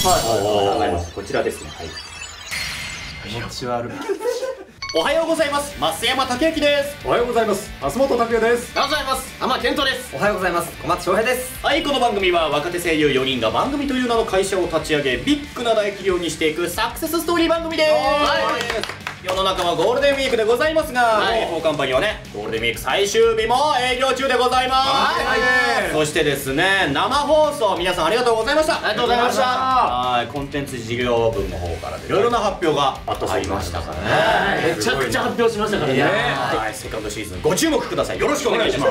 考えました。こちらですね。はい。 気持ち悪い。 おはようございます。増山武之です。 おはようございます。松本拓也です。 おはようございます。天健人です。 おはようございます。小松翔平です。 はい、この番組は若手声優4人が番組という名の会社を立ち上げ、ビッグな大企業にしていくサクセスストーリー番組です。世の中はゴールデンウィークでございますが、東宝カンパニーはね、ゴールデンウィーク最終日も営業中でございます。そしてですね、生放送皆さんありがとうございました。 ありがとうございました。 はい、コンテンツ事業部の方からいろいろな発表がありましたからね。 めちゃくちゃ発表しましたからね。 はい、セカンドシーズンご注目ください。よろしくお願いします。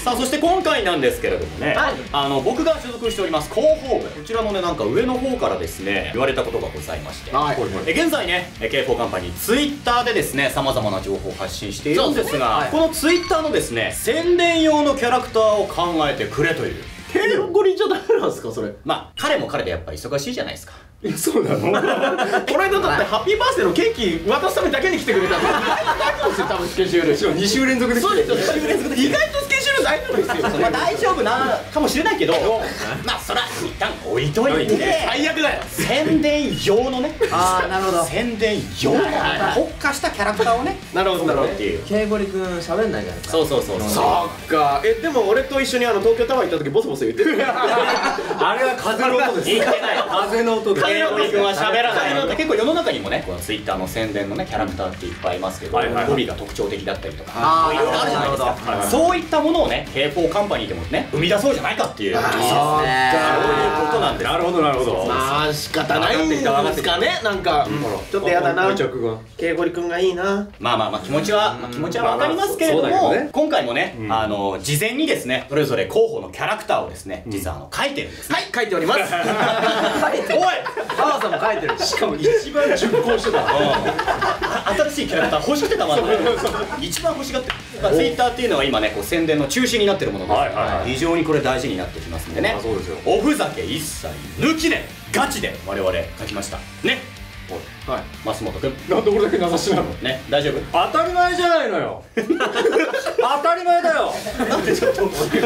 さあ、そして今回なんですけれどもね、僕が所属しております広報部、こちらのね、なんか上の方からですね、言われたことがございまして、現在ね、K4カンパニーツイッターでですね、さまざまな情報を発信しているんですが、このツイッターのですね、宣伝用のキャラクターを考えてくれという。 ケンゴリじゃダメなんですか、それ。 まあ彼も彼でやっぱり忙しいじゃないですか。 そうなの？ この間だってハッピーバースデーのケーキ渡すためだけに来てくれたんで、意外と大丈夫ですよ、多分スケジュール。 しかも2週連続で来てそうですよ、2週連続で。意外とスケジュール大丈夫ですよ。 まあ大丈夫なかもしれないけど、まあそら一旦置いといて、 最悪だよ。 宣伝用のね、 ああ、なるほど。 宣伝用特化したキャラクターをね、 なるほどなるほど。 っていう。 ケイゴリ君喋んないじゃないですか。 そうそうそう。 そっか。でも俺と一緒に東京タワー行った時ボソボソ言ってる。 あれは風の音です。 言ってない。 風の音です。 ケイゴリ君は喋らないので、結構世の中にもね、このツイッターの宣伝のねキャラクターっていっぱいいますけど、語尾が特徴的だったりとか、いろいろあるじゃないですか。そういったものをね、K4カンパニーでもね、生み出そうじゃないかっていう。そういうことなんです。 なるほどなるほど。 まあ仕方ないんですかね。なんかちょっとやだな。ケイゴリ君がいいな。 まあ気持ちはわかりますけれども、今回もね、事前にですね、それぞれ候補のキャラクターをですね、実は書いてるんです。 はい、書いております。 書いておい、 川さんも書いてる。 しかも一番熟考してた。 新しいキャラクター欲しくてたまんない。一番欲しがってる。ツイッターっていうのは今ね、こう宣伝の中心になってるものです。非常にこれ大事になってきますんでね。おふざけ一切抜きでガチで我々書きましたね。はい、増本君。 なんで俺だけ名指しなの？ ね、大丈夫？ 当たり前じゃないのよ。当たり前だよ。 なんでちょっと当たり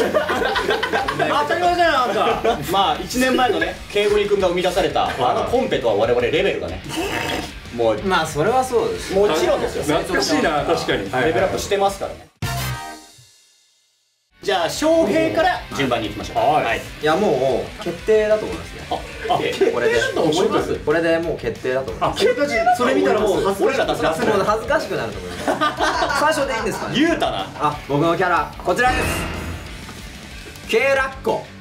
前じゃないあんた。まあ1年前のね、ケイゴリ君が生み出されたコンペとは我々レベルがね、もうまあそれはそうです。 もちろんですよ。 懐かしいな、確かに。 レベルアップしてますからね。じゃあ翔平から順番にいきましょう。はい。 いやもう決定だと思いますね。 これでと思います。 これでもう決定だと思います。 俺たちそれ見たらもう俺らたちもう恥ずかしくなると思います。最初でいいんですかね。 言うたな。 僕のキャラこちらです。ケイラッコ。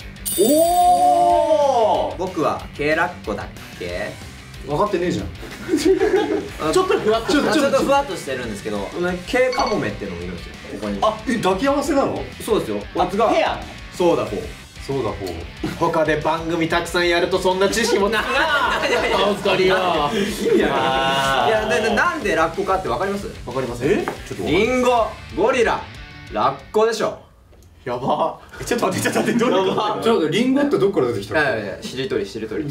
おお。 僕はケイラッコだっけ？ 分かってねえじゃん。 ちょっとふわっとしてるんですけど、ケイカモメっていうのもいるんですよ。ここに。 抱き合わせなの？ そうですよ。 ペア。 そうだ方。 そうだ方。 他で番組たくさんやるとそんな知識もないな。本当によ。 いやなんでラッコかってわかります？ わかりません。 リンゴ、ゴリラ、ラッコでしょ。 やば。 ちょっと待ってどういうこと？ ちょっとリンゴってどっから出てきたの？ いやしりとり。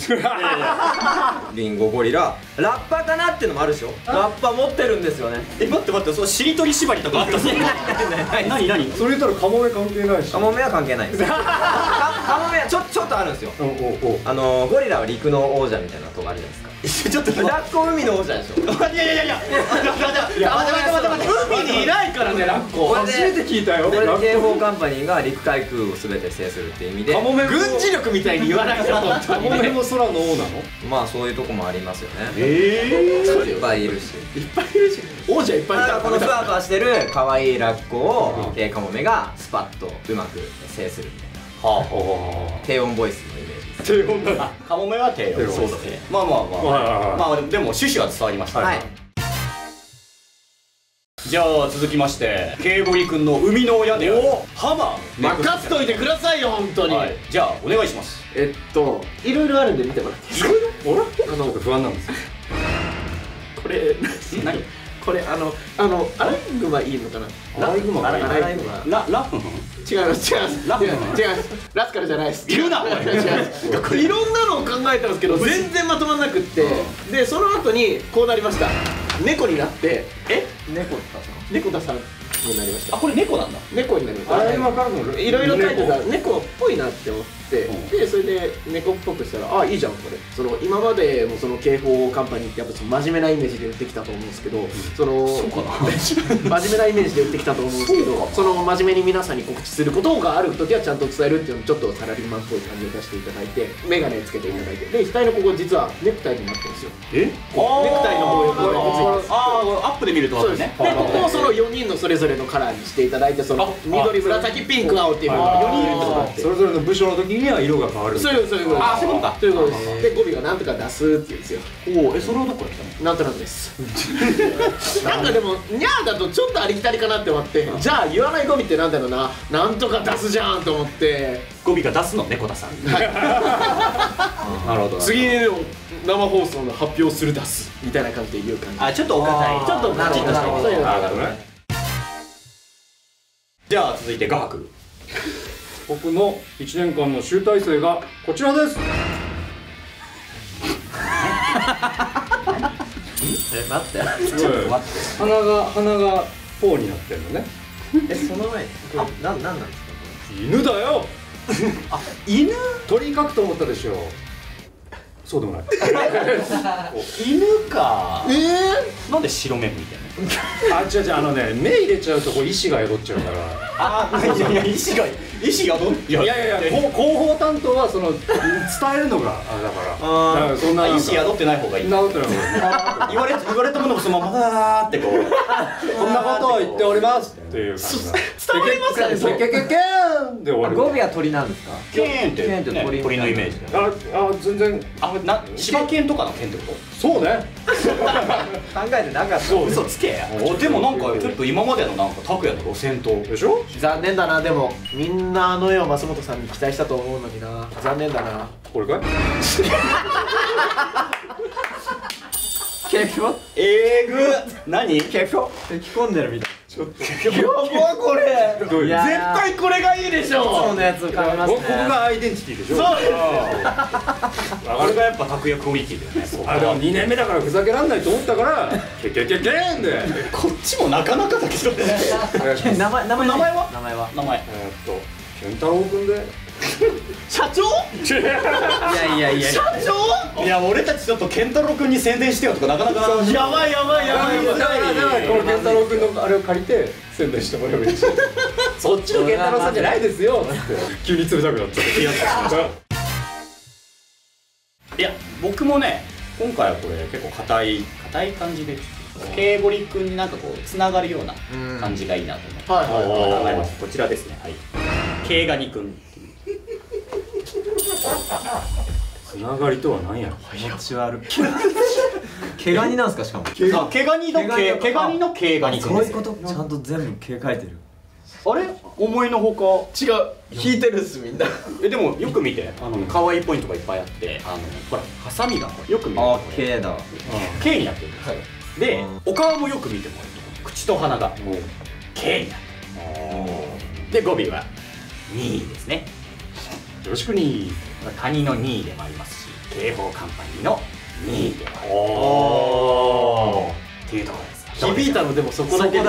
リンゴ、ゴリラ、ラッパーかなってのもあるでしょ。ラッパ持ってるんですよね。 待って、そのしりとり縛りとかあった？何？ それ言ったらカモメ関係ないし。 カモメは関係ないです。カモメはちょっとあるんですよ。ゴリラは陸の王者みたいなとこあるじゃないですか。 ちょっとラッコ海の王者でしょ。 いや待って海にいないからね、ラッコ。 初めて聞いたよ。 これでK4カンパニーが陸海空を全て制するっていう意味で、 軍事力みたいに言わないで。 カモメも空の王なの？ まあそういうとこもありますよね。いっぱいいるし。 王者いっぱいいた。 このふわふわしてる可愛いラッコをKカモメがスパッとうまく制するみたいな。低音ボイスのイメージです。 低音だ。 カモメは低音。そうだね。まあでも趣旨は伝わりました。じゃあ続きまして、ケイゴリ君の生みの親であるハマー任せといてくださいよ、本当に。 じゃあお願いします。 いろいろあるんで見てもらっていいですか？ ちょっと不安なんですよ。 これ何？ これアライグマいいのかな？ アライグマがいい。 ラフン？ 違います。ラスカルじゃないです。 言うな。 いろんなのを考えたんですけど全然まとまんなくって、でその後にこうなりました。猫になって、猫田さんになりました。 あ、これ猫なんだ。 猫になりました。 あれ分かるの？ いろいろ書いてた猫っぽいなって思って、でそれで猫っぽくしたら、あ、いいじゃんこれ。その今までもその警報カンパニーってやっぱその真面目なイメージで売ってきたと思うんですけど、そのそうかな。 真面目なイメージで売ってきたと思うんですけど、その真面目に皆さんに告知することがある時はちゃんと伝えるっていうのをちょっとサラリーマンっぽい感じを出していただいて、メガネつけていただいて、で額のここ実はネクタイになってるんですよ。 え？ ネクタイの模様がここについてます。 ああ、アップで見ると分かるね。 で、ここをその4人のそれぞれのカラーにしていただいて、その緑、紫、ピンク、青っていうのが4人いるとかって。 それぞれの部署の時には色が変わる。 そういうことです。 あ、そういうことか。 そういうことです。で、語尾がなんとか出すって言うんですよ。 おお、それはどこから来たの？ なんとなくです。なんかでも、ニャーだとちょっとありきたりかなって思って、じゃあ言わない語尾ってなんだろうな、なんとか出すじゃんと思って、 語尾が出すの猫田さん。 なるほど。 次の生放送の発表する出すみたいな感じで言う感じ。 あ、ちょっとお堅い。 ちょっとなるほどなるほど。 そういうのなるほどね。 じゃあ続いて画伯。 僕の1年間の集大成がこちらです。 待って。 ちょっと待って。 鼻がポーになってるのね。 その前にこれなんなんですか？ 犬だよ。 あ、犬？ 鳥描くと思ったでしょ。そうでもない。 犬か。なんで白目向いてんの？ あ、違う違う、目入れちゃうとこう意志が宿っちゃうから。 あ、いやいや、意志が宿っ。 いや広報担当はその伝えるのがあれだから。だからそんな意志宿ってない方がいい。 そんなことない。 言われたものをそのままだーってこう。 こんなことを言っておりますっていう感じだ。 伝わりますかね？そう。 ケケケケーンで終わる。 語尾は鳥なんですか？ ケーンってケーンって鳥のイメージだよ。 あ、全然。 柴犬とかの犬ってこと？ そうね。 考えてなかった。 そう嘘つけや。でもなんかちょっと今までのなんか拓也の路線とでしょ。 残念だな。でもみんなあの絵を増本さんに期待したと思うのにな。残念だな。 これかい？ 結構えぐ。何？ 結構吹き込んでるみたい。 やばこれ。 どういう？ や絶対これがいいでしょ。 いつものやつを買いますね。 ここがアイデンティティでしょ。 そうあれがやっぱ拓也クオリティだよね。 あ、でも2年目だからふざけらんないと思ったからケケケケーンで。 こっちもなかなかだけどね。 名前は？ 名前。 健太郎くんで。 社長？ いや社長？ いや、俺たちちょっと健太郎くんに宣伝してよとかなかなか。 やばい。 だからこの健太郎くんのあれを借りて宣伝してもらえばいいし。そっちの健太郎さんじゃないですよって急に冷たくなっちゃって。 いや、僕もね、今回はこれ結構硬い感じで、ケイゴリ君になんかこうつながるような感じがいいなと思って考えました。こちらですね。はい。ケイガニ君。 つながりとは何やろ。 気持ち悪い。毛ガニなんすか？しかも毛ガニのケイガニ君です。 そういうこと。ちゃんと全部毛描いてる。 あれ、思いのほか違う。引いてるっすみんな。 でもよく見て、可愛いポイントがいっぱいあって、ほらハサミがよく見ると毛だ。 K になってるんですよ。で、お顔もよく見てもらうと口と鼻が K になってる。で、語尾は2位ですね。 よろしくに。 カニの2位でもありますし、警報カンパニーの2位でもあるっていうところですよ。 響いたのでもそこだけ。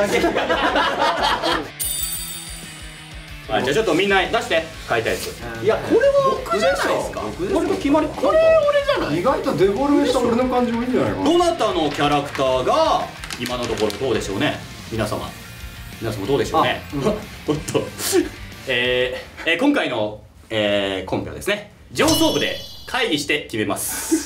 じゃあちょっとみんな出して書いたやつ。 いや、これは僕じゃないですか。 これと決まり。 これ俺じゃない。 意外とデフォルメした俺の感じもいいんじゃないかな。 どなたのキャラクターが今のところどうでしょうね。皆様どうでしょうね。おっと今回のコンペはですね、上層部で会議して決めます。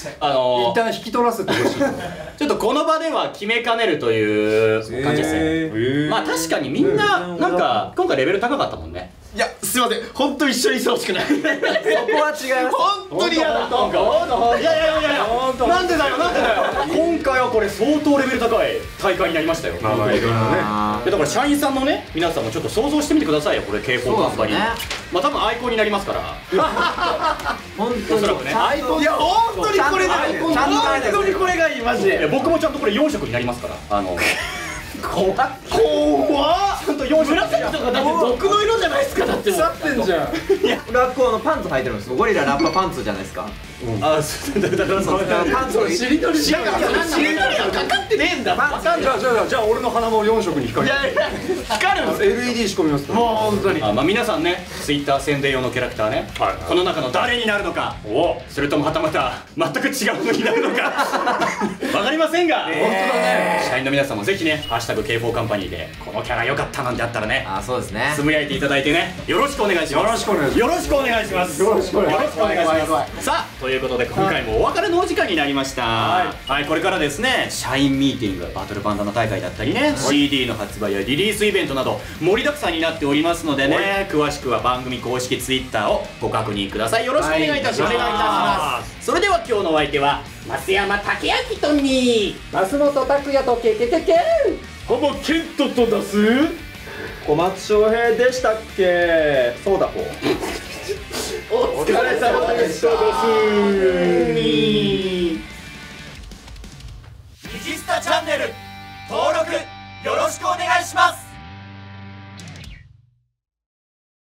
一旦引き取らせてほしい。 ちょっとこの場では決めかねるという感じですね。まあ確かにみんななんか今回レベル高かったもんね。 いや、すいません。本当一緒にしてほしくない。そこは違います。 本当に嫌だ。 いやなんでだよ。今回はこれ相当レベル高い大会になりましたよ。 まあいろいろね。 だから社員さんのね、皆さんもちょっと想像してみてくださいよ。これ警報カンパニー。まあ多分アイコンになりますから。 本当に。 おそらくね。 アイコン。いや、本当にこれがいい。本当にこれがいい、マジで。 僕もちゃんとこれ4色になりますから。 怖っ。ちゃんと4色。紫とかだって僕の色じゃないですか。だって腐ってんじゃん。 ラッコのパンツ履いてるんですよ。ゴリララッパパンツじゃないですか。 あ、そうだからそのパンツのしりとりしながらしりとりがかかってねえんだ。 じゃあ俺の鼻も4色に光る。 光るんですよ。 LED 仕込みます。 もう本当に。 まあ皆さんね、Twitter 宣伝用のキャラクターね、この中の誰になるのか、それともはたまた全く違うのになるのかわかりませんが、社員の皆さんもぜひね、ハッシュタグ K4 カンパニーでこのキャラ良かったなんてあったらね、 そうですね、 つぶやいていただいてね、よろしくお願いします。よろしくお願いします。よろしくお願いします。よろしくお願いします。さあ、ということで今回もお別れのお時間になりました。はい、これからですね、社員ミーティング、バトルバンダナ大会だったりね、CD の発売やリリースイベントなど盛りだくさんになっておりますのでね、詳しくは番組公式 Twitter をご確認ください。よろしくお願いいたします。それでは今日のお相手は増山武明とに増本拓也とケケケケほぼケントと出す小松翔平でしたっけ。そうだほうお疲れ様でした。 ニジスタチャンネル登録よろしくお願いします。